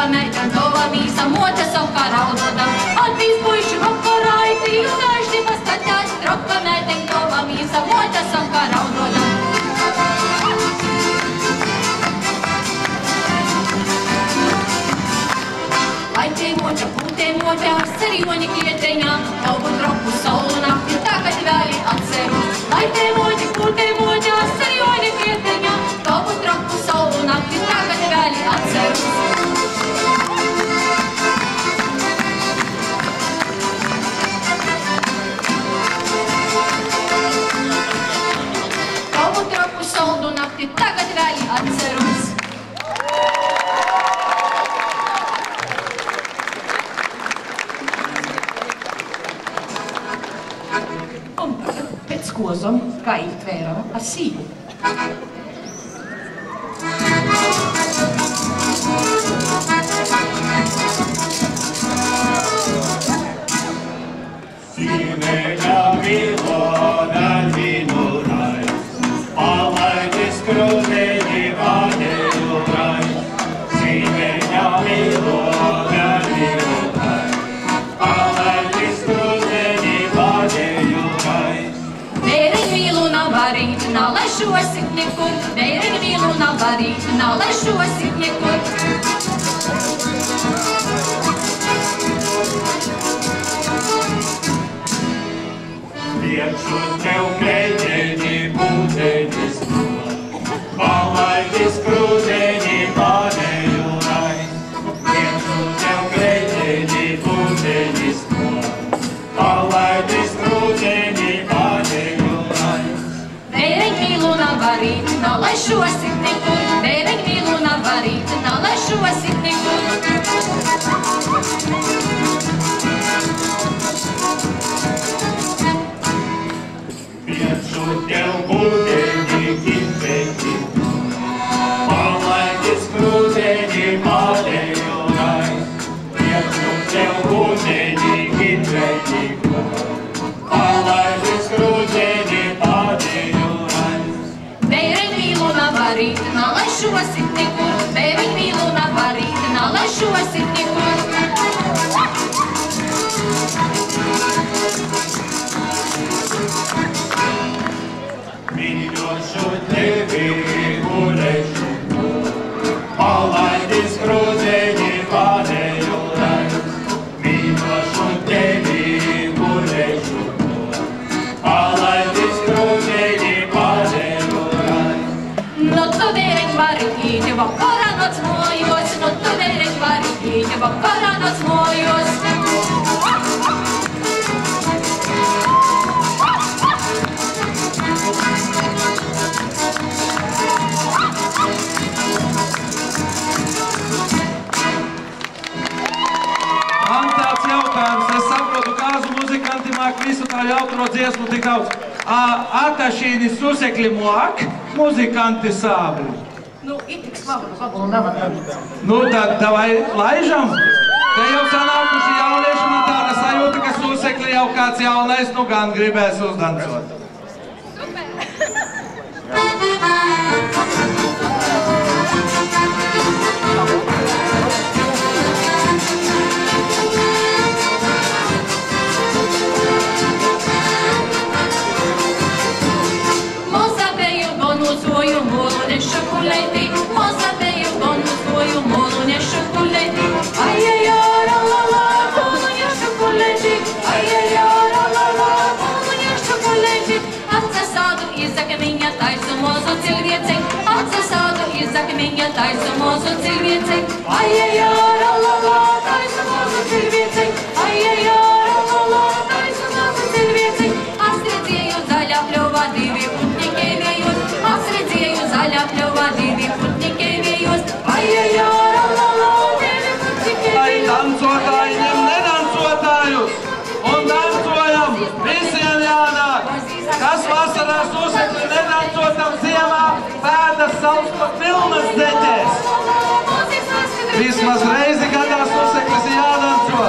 meita, tova mīsa, mote savkā raudodam. Atbīz puiši vakarāiti, un aišķi pastatās, troka meita, tova mīsa, mote savkā raudodam. Laitē mote, pūtē mote, ar serioņa kieteņā, tavu tropu saulu nakti, tagad vēli atceru. Laitē mote, pūtē mote, ar serioņa kieteņā, tavu tropu saulu nakti, tagad vēli atceru. Tavu tropu saulu nakti, tagad vēli atcerus. Pēc kozom, kā ītvēram ar sīvu. Sīmeņa vilona vinurai, palaidis krūzeņi vadējurai. Sīmeņa vilona vinurai, palaidis krūzeņi vadējurai. Bēriņ vīlu nav varīt, nav lai šosit nekur. Bēriņ vīlu nav varīt, nav lai šosit nekur. Priekšu tev kreņģeņi būteņis klāt, palaidis krūzeņi vadējurai. Priekšu tev kreņģeņi būteņis klāt, palaidis krūzeņi vadējurai. Bēriņ vīlu nav varīt, nav lai šosit nekur. Bēriņ vīlu nav varīt, nav lai šosit nekur. Priekšu tev būteņi ginteņi klāt, palaidis krūzeņi vadējurai. Priekšu tev būteņi ginteņi klāt, palaidis krūzeņi vadējurai. Bēriņ vīlu nav varīt, nav lai šosit nekur. Bēriņ vīlu nav varīt, nav lai šosit nekur. Mīļošu tevi, gulēšu to, palaidis krūzeņi vadējurai. Mīļošu tevi, gulēšu to, palaidis krūzeņi vadējurai. No tu bēriņ varīt, vakarā noc mojos. No tu bēriņ varīt, vakarā noc mojos. Man tāds jautājums, es saprotu, kāzu muzikanti māk visu tā jautro dziesmu tik daudz. Atašīni susekļi māk, muzikanti sābri. Nu, itiks vabulu nav atradīt. Nu, tad davai laižam. Te jau sanākuši jaunieši, man tāda sajūta, ka susekļi jau kāds jaunais, nu gan gribēs uzdancot. Mozabeju gonu svoju molu nešakulejti. Mozabeju gonu svoju molu nešakulejti. Ajajara la la, molu nešakulejti. Ajajara la la, molu nešakulejti. Atsasādu iz akmeņa taisu mozu cilviecei. Atsasādu iz akmeņa taisu mozu cilviecei. Ajajara la la, taisu mozu cilviecei. Ajajara la la, taisu mozu cilviecei. Asredzēju zaļā pļovā divi putnikai vējos. Asredzēju zaļā pļovā divi putnikai vējos. Ajajara la la, divi putnikai Lai vējos. dancotāji ņem nedancotājus un dancojam, visiem jānāk. Kas vasarā susekļi nedancotam ziemā, pēdas savus pa pilnas deķēs. Vismaz reizi gadā susekļis jādanco.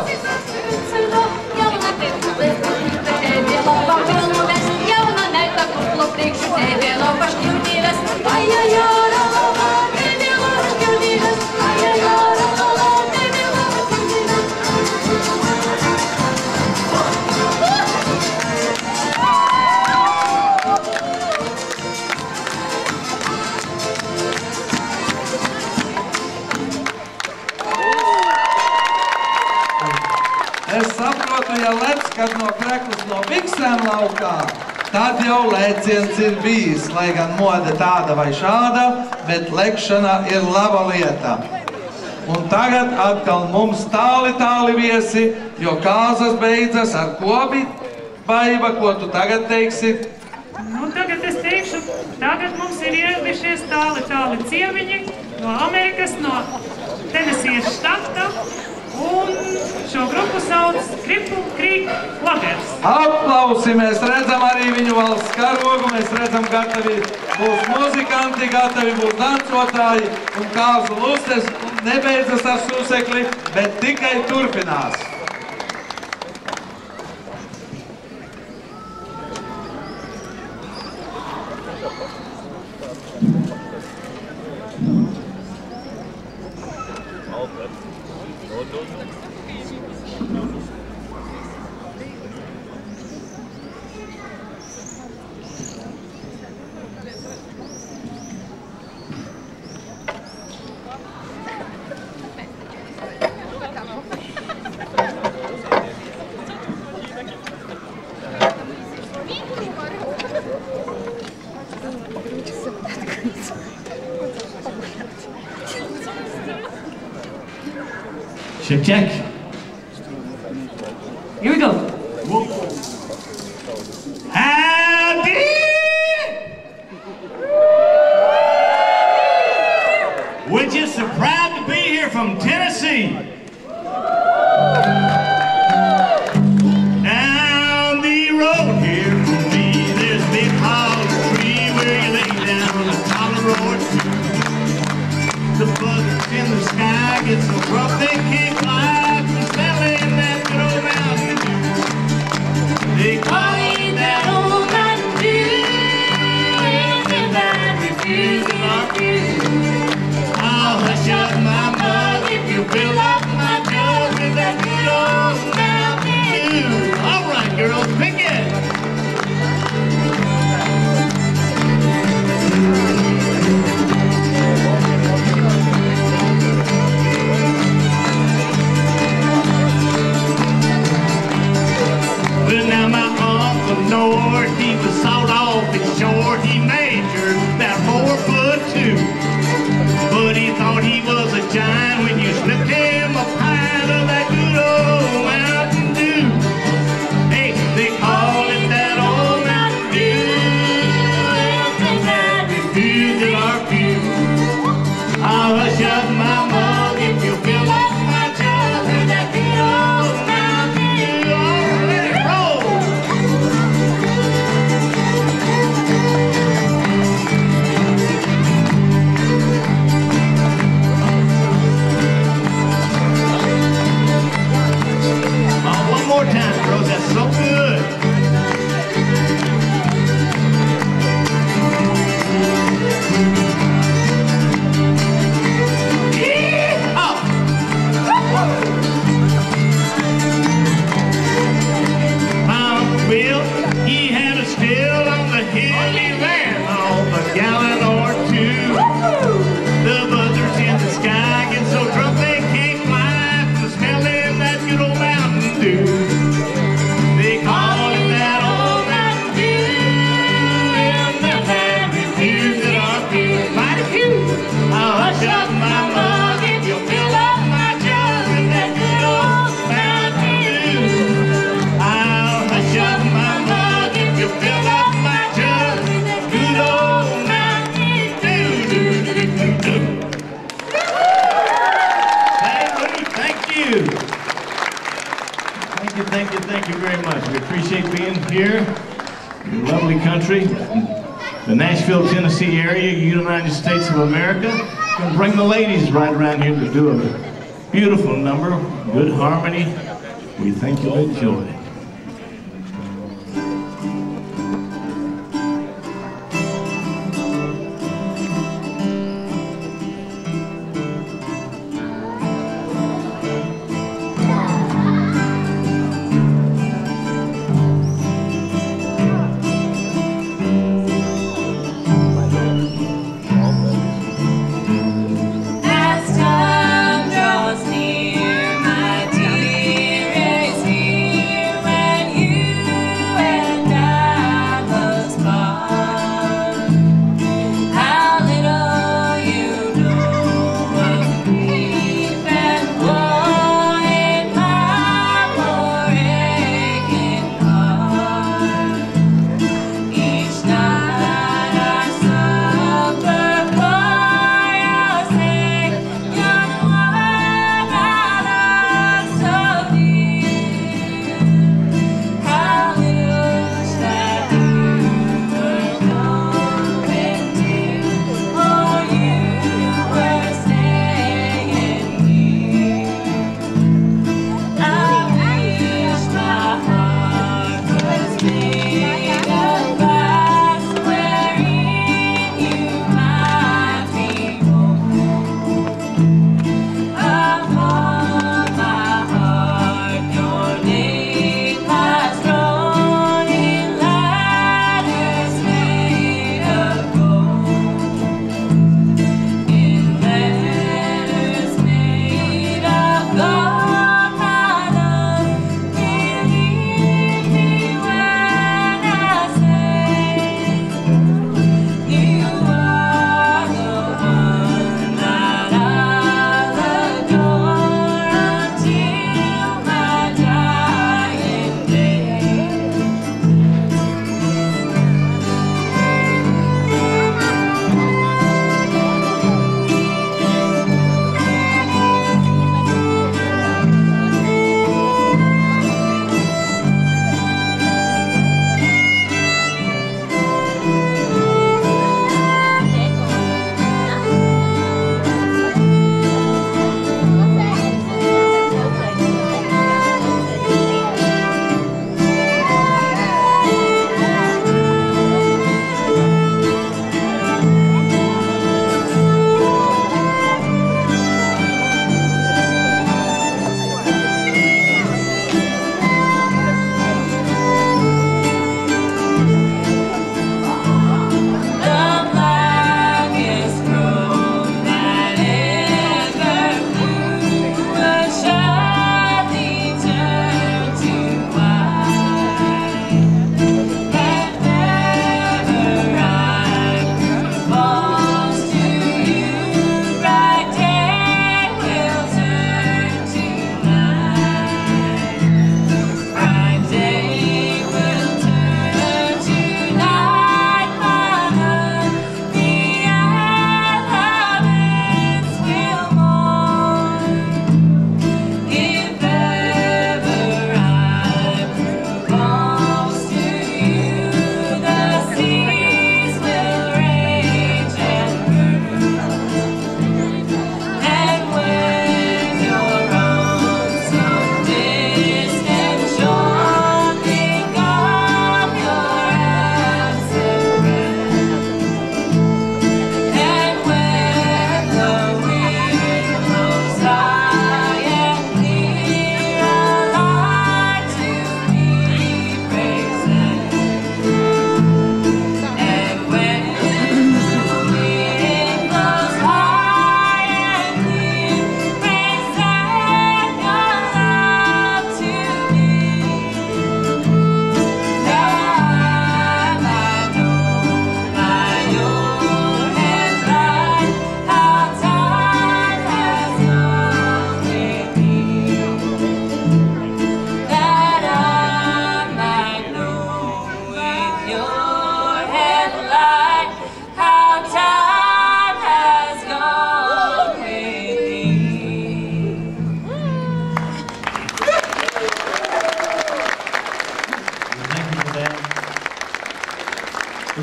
Jauna neta, kurplo priekšu tevi, laupa šķirnīves. Ajajara la la, tevi laupa šķirnīves. Ajajara la la, ja lec, kad no kreklas no biksēm laukā, tad jau lēciens ir bijis, lai gan mode tāda vai šāda, bet lekšana ir laba lieta. Un tagad atkal mums tāli viesi, jo kāzas beidzas ar ko, Baiba, ko tu tagad teiksi? Nu, tagad es teikšu, tagad mums ir ieradušies tāli ciemiņi no Amerikas, no Tenesijas štata, un šo grupu sauc Cripple Creek Clubbers. Aplausi, mēs redzam arī viņu valsts karogu, mēs redzam, gatavi būs muzikanti, gatavi būs dancotāji, un kāzu lustes nebeidzas ar Susekli, bet tikai turpinās. Check. Here we go. Howdy! We're just so proud to be here from Tennessee. Down the road here from me, there's a big hollow tree where you lay down on the Colorado tree. The buzzards in the sky get so rough they can't fly from smelling that good old Mountain Dew. They call it that old Mountain Dew, and that refusing our view. I'll hush up my mug if you fill up my jug with that good old Mountain Dew. All right, girls, pick it. Well, now my Uncle Nord, he was sawed off his shore. He measured about 4'2", but he thought he was a giant when you slipped him a pint of that good old Mountain Dew. Hey, they call it that old Mountain Dew, and that refused at our pew. I'll hush up my mug if you fill up my jug with that good old Mountain Dew. All right, let it roll. One more time, girls. That's so good. My Uncle Bill, he had a still on the hill. He ran off a gallon or two. The buzzards in the sky get so drunk they can't fly from smelling that good old Mountain Dew. They call it that old Mountain Dew, and the band refused at our pew. Mighty few. I'll hush up my mug if you fill up my jug with that good old Mountain Dew. I'll hush up my mug if you fill up my jug with that good old Mountain Dew. Thank you. Thank you very much. We appreciate being here in lovely country, the Nashville, Tennessee area, United States of America. We're going to bring the ladies right around here to do a beautiful number, good harmony. We think you'll enjoy it. As time draws near, my dear is here.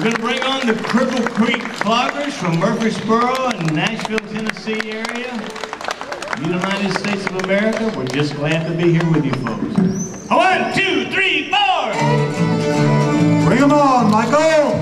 going to bring on the Cripple Creek Cloggers from Murfreesboro and Nashville, Tennessee area. United States of America, we're just glad to be here with you folks. 1, 2, 3, 4! Bring them on, Michael!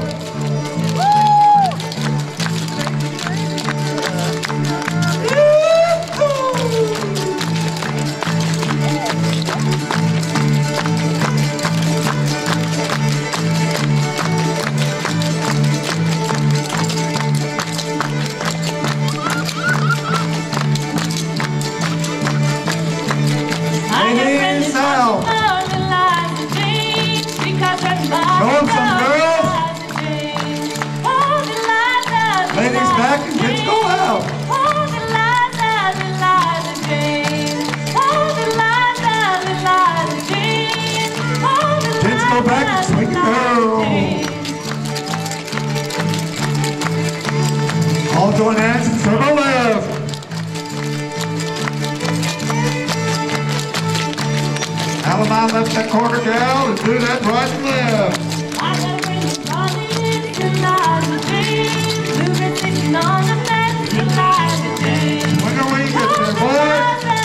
All join hands and circle left. Alamine left that corner gal and do that right and left. When are we get there, boys?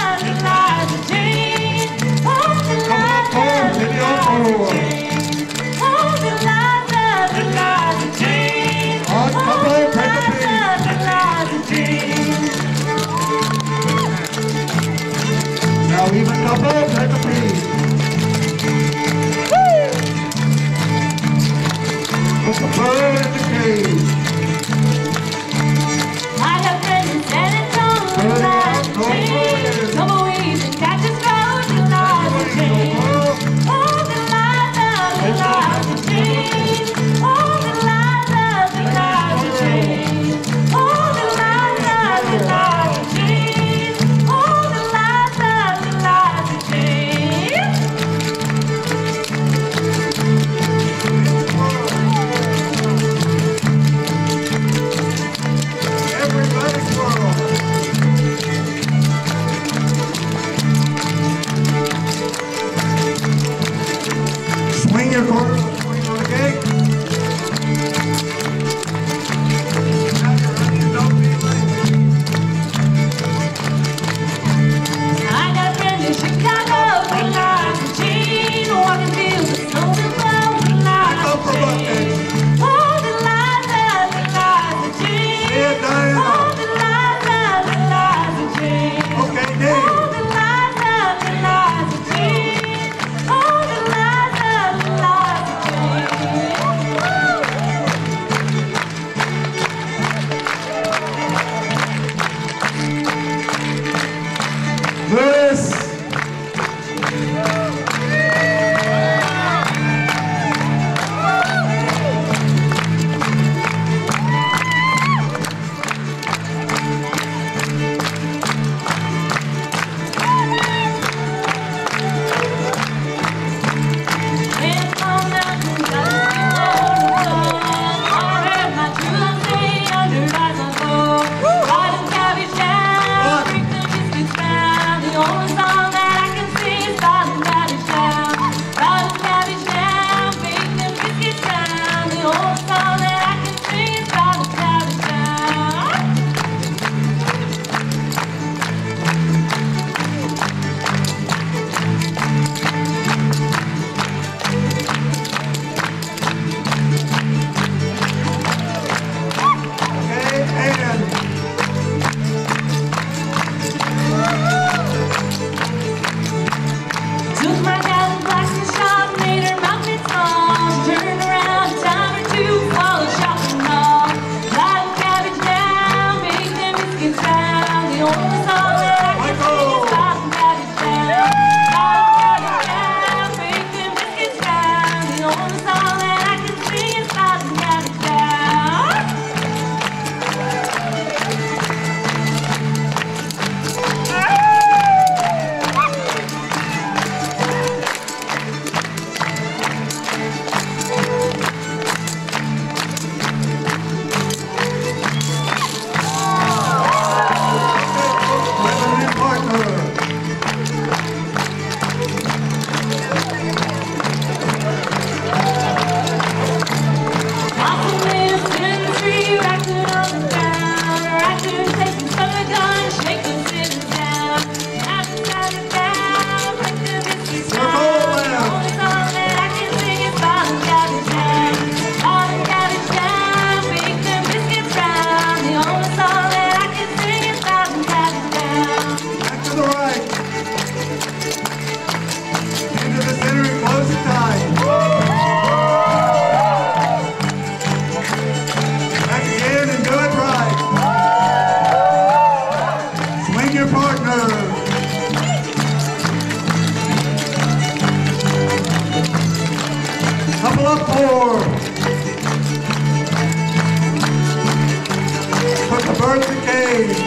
Come on forward, video forward. On couple, take a peek. Now even couple, take a peek. Put the partner. Couple up 4. Put the birthday cage.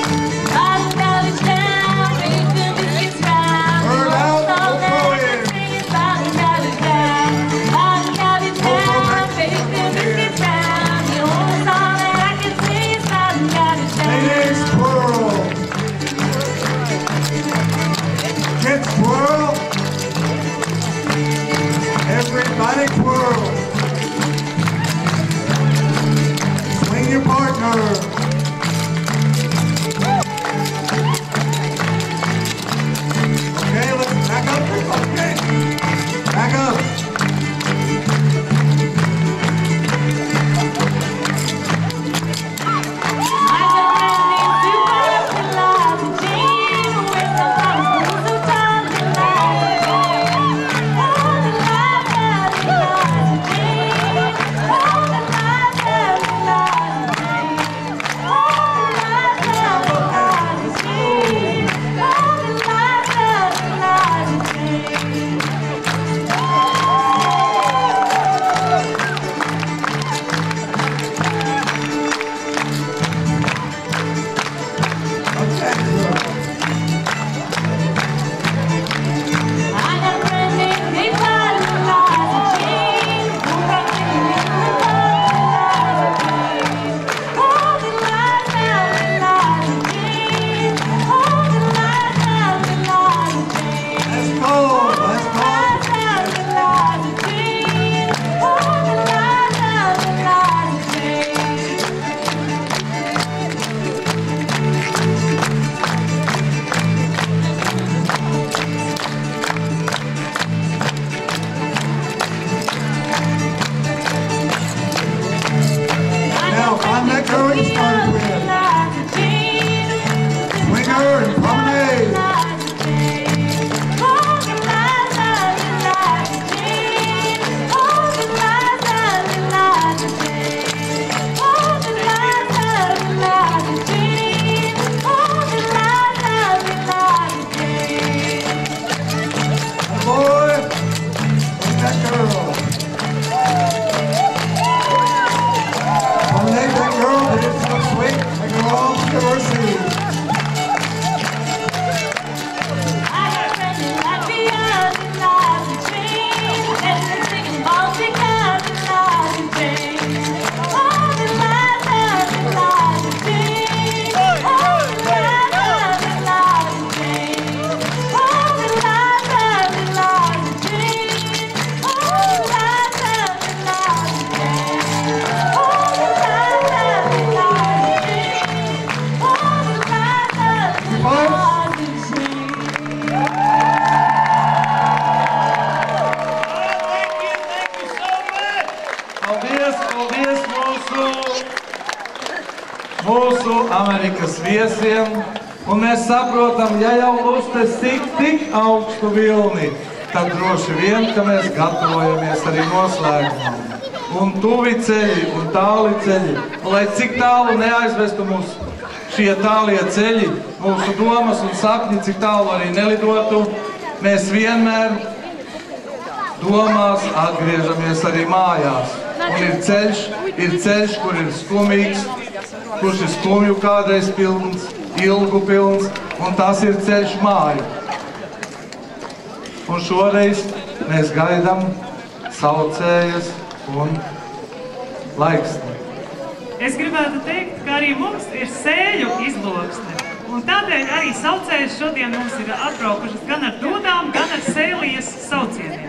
Bird out, we'll throw in. Ladies, twirl. Kids, twirl. Everybody twirl. Swing your partner. Okay, let's back up. Okay. Back up. Now, find that girl you started with. Swing her and promenade. Boy, swing that girl. Promenade that girl, but it's so sweet. Make her all to her seat. Paldies mūsu Amerikas viesiem. Un mēs saprotam, ja jau uztais tik augstu vilni, tad droši vien, ka mēs gatavojamies arī noslēgumam. Un tuvi ceļi un tāli ceļi, lai cik tālu neaizvestu mūs šie tālie ceļi, mūsu domas un sapņi, cik tālu arī nelidotu, mēs vienmēr domās atgriežamies arī mājās. Un ir ceļš, kur ir skumīgs, kurš ir skumju kādreiz pilns, ilgu pilns, un tas ir ceļš māju. Un šoreiz mēs gaidām saucējas un laiksni. Es gribētu teikt, ka arī mums ir sēļu izloksne. Un tādēļ arī saucējas šodien mums ir atbraukušas gan ar dūdām, gan ar sēlijas saucieniem.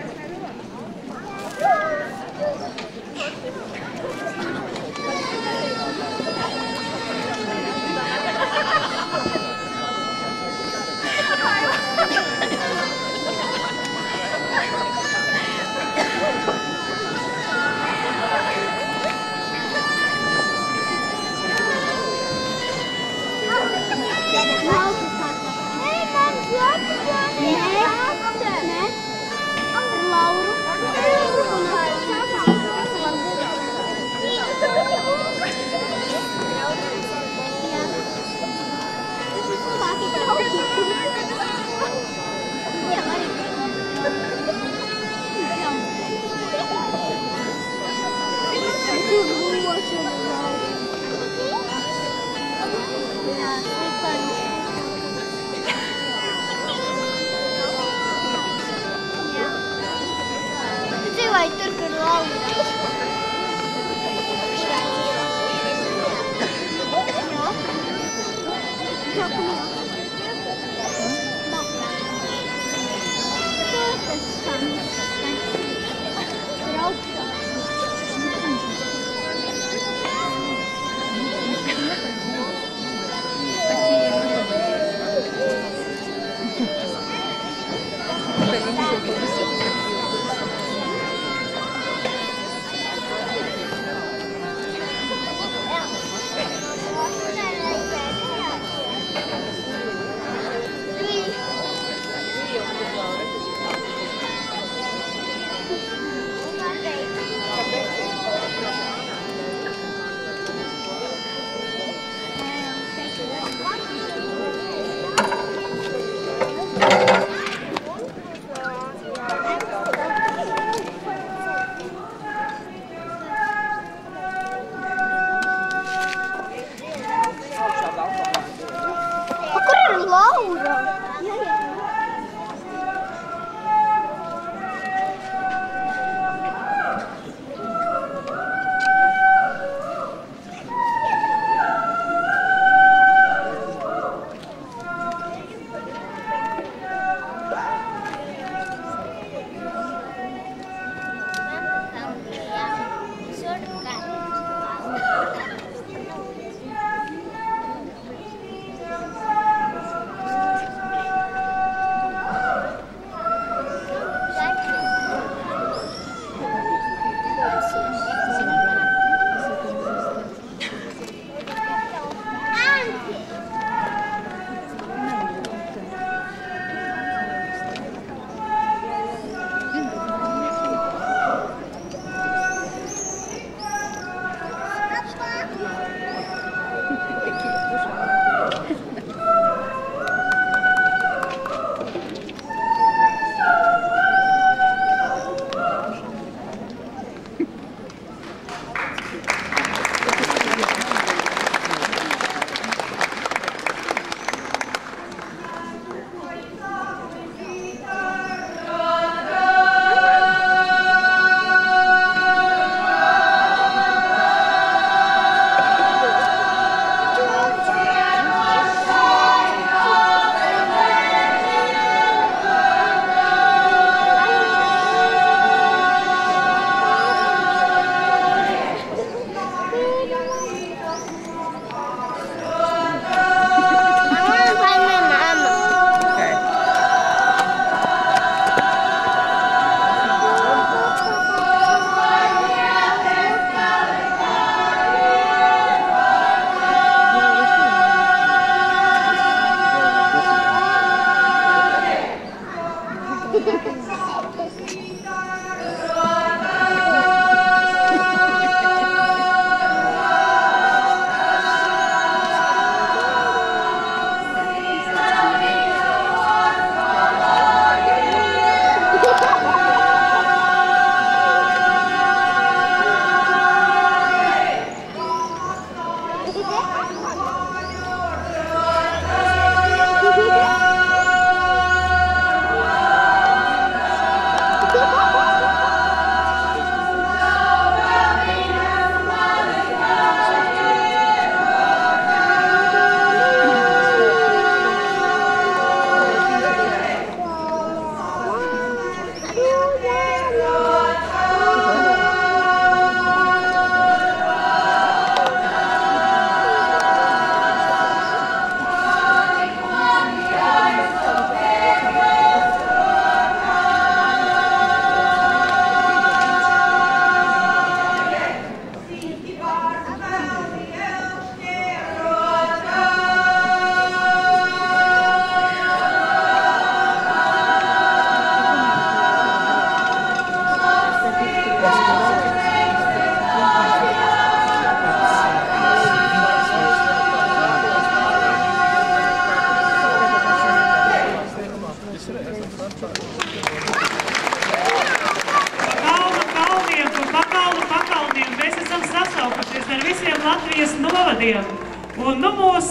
Latvijas novadiem. Un nu mūs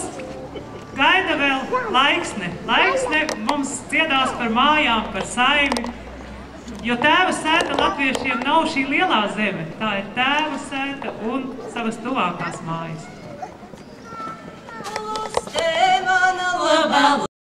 gaida vēl Laiksne. Laiksne mums dziedās par mājām, par saimi. Jo tēva sēta latviešiem nav šī lielā zeme, tā ir tēva sēta un savas tuvākās mājas.